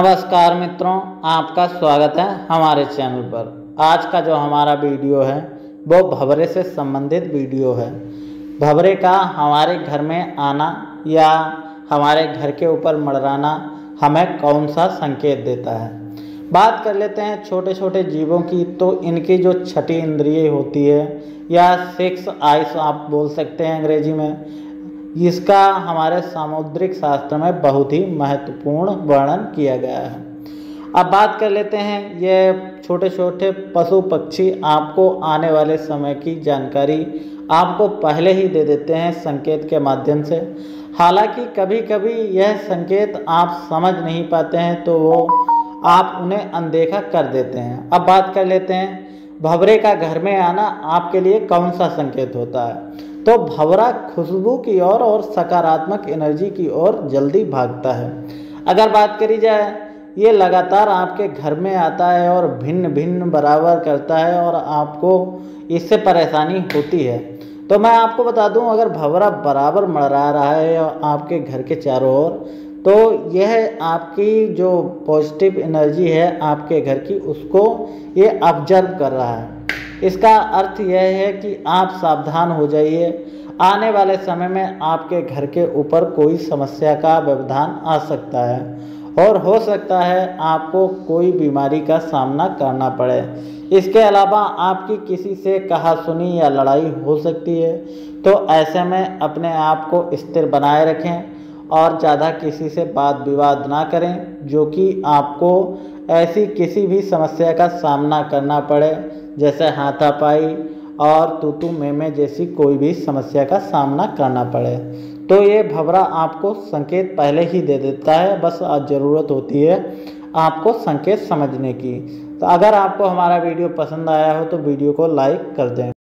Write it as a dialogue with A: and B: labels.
A: नमस्कार मित्रों, आपका स्वागत है हमारे चैनल पर। आज का जो हमारा वीडियो है वो भंवरे से संबंधित वीडियो है। भंवरे का हमारे घर में आना या हमारे घर के ऊपर मंडराना हमें कौन सा संकेत देता है। बात कर लेते हैं छोटे छोटे जीवों की। तो इनकी जो छठी इंद्रिय होती है या सिक्स आइस आप बोल सकते हैं अंग्रेजी में, इसका हमारे सामुद्रिक शास्त्र में बहुत ही महत्वपूर्ण वर्णन किया गया है। अब बात कर लेते हैं, ये छोटे छोटे पशु पक्षी आपको आने वाले समय की जानकारी आपको पहले ही दे देते हैं संकेत के माध्यम से। हालांकि कभी कभी यह संकेत आप समझ नहीं पाते हैं तो वो आप उन्हें अनदेखा कर देते हैं। अब बात कर लेते हैं भंवरे का घर में आना आपके लिए कौन सा संकेत होता है। तो भंवरा खुशबू की ओर और सकारात्मक एनर्जी की ओर जल्दी भागता है। अगर बात करी जाए, ये लगातार आपके घर में आता है और भिन्न भिन्न बराबर करता है और आपको इससे परेशानी होती है। तो मैं आपको बता दूं, अगर भंवरा बराबर मंडरा रहा है आपके घर के चारों ओर, तो यह आपकी जो पॉजिटिव एनर्जी है आपके घर की, उसको ये ऑब्जर्व कर रहा है। इसका अर्थ यह है कि आप सावधान हो जाइए। आने वाले समय में आपके घर के ऊपर कोई समस्या का व्यवधान आ सकता है और हो सकता है आपको कोई बीमारी का सामना करना पड़े। इसके अलावा आपकी किसी से कहासुनी या लड़ाई हो सकती है। तो ऐसे में अपने आप को स्थिर बनाए रखें और ज़्यादा किसी से वाद विवाद ना करें, जो कि आपको ऐसी किसी भी समस्या का सामना करना पड़े, जैसे हाथापाई और तू मैं जैसी कोई भी समस्या का सामना करना पड़े। तो ये भंवरा आपको संकेत पहले ही दे देता है, बस आज ज़रूरत होती है आपको संकेत समझने की। तो अगर आपको हमारा वीडियो पसंद आया हो तो वीडियो को लाइक कर दें।